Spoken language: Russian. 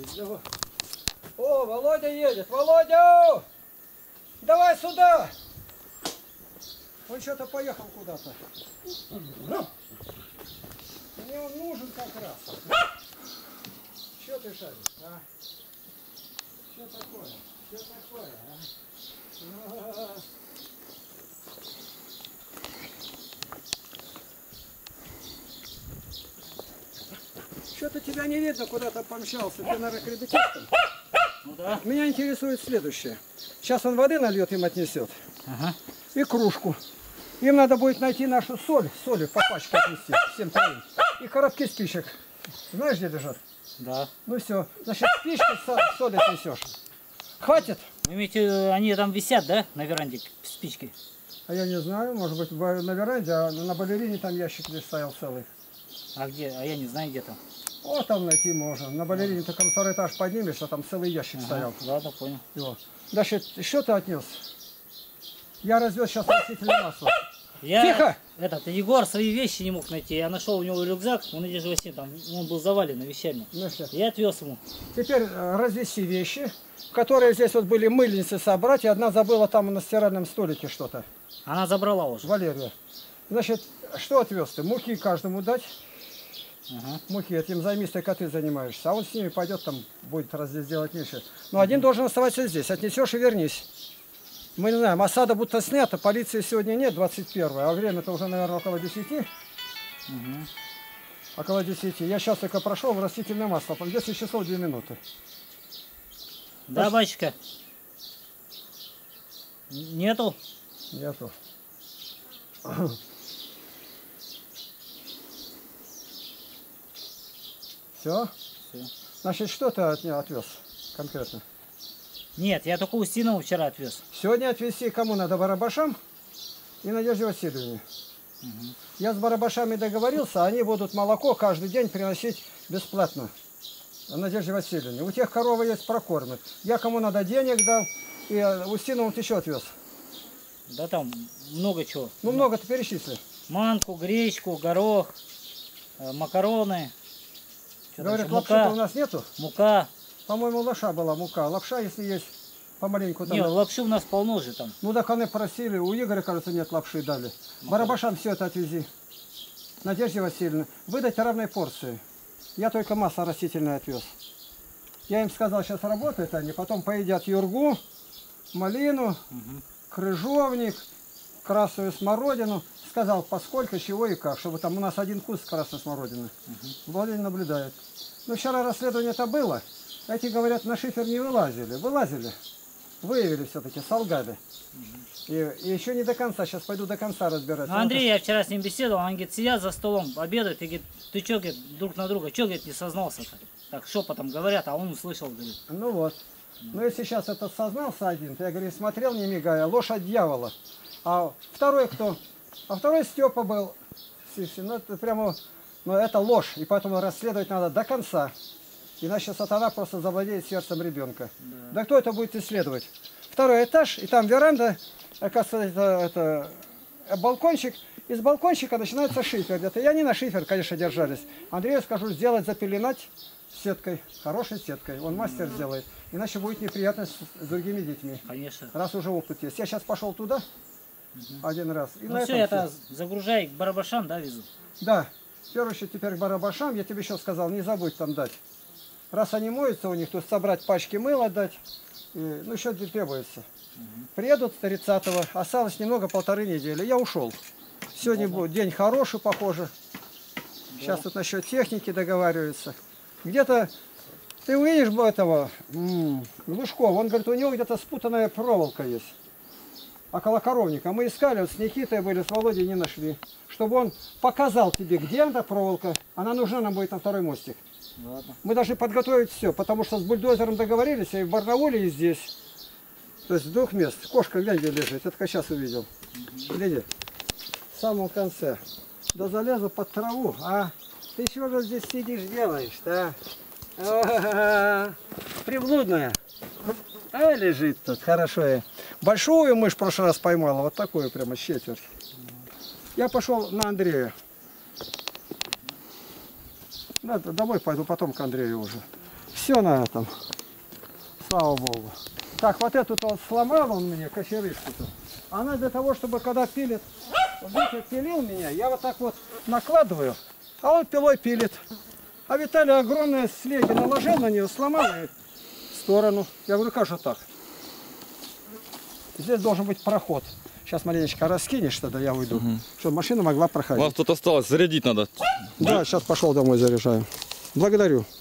О, Володя едет! Володя! Давай сюда! Он что-то поехал куда-то. Мне он нужен как раз. Что ты шаришь, а? Что такое? Что такое, а? Что-то тебя не видно, куда-то помчался. Ты, наверное, к ребятишкам. Ну да. Меня интересует следующее. Сейчас он воды нальет, им отнесет. Ага. И кружку. Им надо будет найти нашу соль. Соли по пачке отнести. Всем троим. И коробки спичек. Знаешь, где лежат? Да. Ну все. Значит, спички соль отнесешь. Хватит? Вы имеете, они там висят, да, на веранде, спички? А я не знаю. Может быть, на веранде, а на балерине там ящик лишь стоял целый. А где? А я не знаю, где там. О, там найти можно. На балерине только на второй этаж поднимешься, там целый ящик стоял. Ладно, понял. Его. Значит, что ты отнес? Я развез сейчас растительное масло. Тихо! Егор свои вещи не мог найти. Я нашел у него рюкзак, он идет в осень, там он был завален вещами. Ну, я отвез ему. Теперь развеси вещи, которые здесь вот были мыльницы собрать, и одна забыла там на стиральном столике что-то. Она забрала уже. Валерия. Значит, что отвез ты? Муки каждому дать. Ага. Муки, этим займись, только ты занимаешься. А он с ними пойдет, там будет здесь делать нечего. Но один должен оставаться здесь. Отнесешь и вернись. Мы не знаем, осада будто снята, полиции сегодня нет, 21-е, а время-то уже, наверное, около 10. Около 10. Я сейчас только прошел в растительное масло, 10 часов 2 минуты. Да, батюшка? Нету? Нету. Все? Все. Значит, что ты от него отвез конкретно? Нет, я только Устинову вчера отвез. Сегодня отвезти кому надо? Барабашам и Надежде Васильевне. Я с барабашами договорился, они будут молоко каждый день приносить бесплатно. Надежде Васильевне. У тех коровы есть, прокормят. Я кому надо денег дал, и Устинову ты что отвез? Да там много чего. Ну много-то перечисли. Манку, гречку, горох, макароны. Говорят, лапши-то у нас нету? Мука. По-моему, лапша была, мука. Лапша, если есть, помаленьку там. Нет, лапши у нас полно же там. Ну так они просили, у Игоря, кажется, нет лапши, дали. Барабашам все это отвези. Надежде Васильевне, выдать равные порции. Я только масло растительное отвез. Я им сказал, сейчас работают они, потом поедят юргу, малину, крыжовник, красную смородину. Сказал, поскольку, чего и как, чтобы там у нас один куст красной смородины. Владимир наблюдает. Ну, вчера расследование-то было. Эти, говорят, на шифер не вылазили. Вылазили. Выявили все-таки, солгали. И еще не до конца. Сейчас пойду до конца разбирать. Ну, Андрей, я вчера с ним беседовал. Он говорит, сидят за столом, обедают. И говорит, ты что, говорит, друг на друга, что, говорит, не сознался-то? Так шепотом говорят, а он услышал, говорит. Ну вот. Ну, если сейчас этот сознался один, то я, говорю, смотрел, не мигая, ложь от дьявола. А второй кто? А второй Степа был. Ну, это прямо, ну, это ложь. И поэтому расследовать надо до конца. Иначе сатана просто завладеет сердцем ребенка. Да кто это будет исследовать? Второй этаж, и там веранда, оказывается, это балкончик. Из балкончика начинается шифер где-то. И они на шифер, конечно, держались. Андрею скажу, сделать, запеленать сеткой, хорошей сеткой. Он мастер сделает. Иначе будет неприятность с другими детьми. Конечно. Раз уже опыт есть. Я сейчас пошел туда один раз. И ну все, это загружай к барабашам, да, везу? Да. В первую очередь теперь к барабашам. Я тебе еще сказал, не забудь там дать. Раз они моются у них, то собрать пачки мыла дать. И, ну, еще требуется. Приедут 30-го, осталось немного, 1,5 недели. Я ушел. Сегодня будет день хороший, похоже. Сейчас тут насчет техники договариваются. Где-то, ты увидишь этого, Лужкова, он говорит, у него где-то спутанная проволока есть. Около коровника. Мы искали, вот с Никитой были, с Володей не нашли. Чтобы он показал тебе, где эта проволока. Она нужна нам будет на второй мостик. Ладно. Мы должны подготовить все, потому что с бульдозером договорились, и в Барнауле, и здесь. То есть с 2 мест. Кошка, глянь, где лежит. Я только сейчас увидел. Гляди. В самом конце. Да залезу под траву. А ты чего же здесь сидишь, делаешь-то? Приблудная. А лежит тут, хорошо. Большую мышь в прошлый раз поймала, вот такую прямо четверть. Я пошел на Андрея. Домой пойду, потом к Андрею уже. все на этом. Слава Богу. Так, вот эту вот сломал он мне, кочерышку-то. Она для того, чтобы когда пилит, Витя пилил меня, я вот так вот накладываю, а он пилой пилит. А Виталий огромные слеги наложил на нее, сломал и в сторону. Я говорю, как же так? Здесь должен быть проход. Сейчас маленечко раскинешь, тогда я уйду, чтобы машина могла У проходить. нас тут осталось, зарядить надо. Да, сейчас пошел домой заряжаю. Благодарю.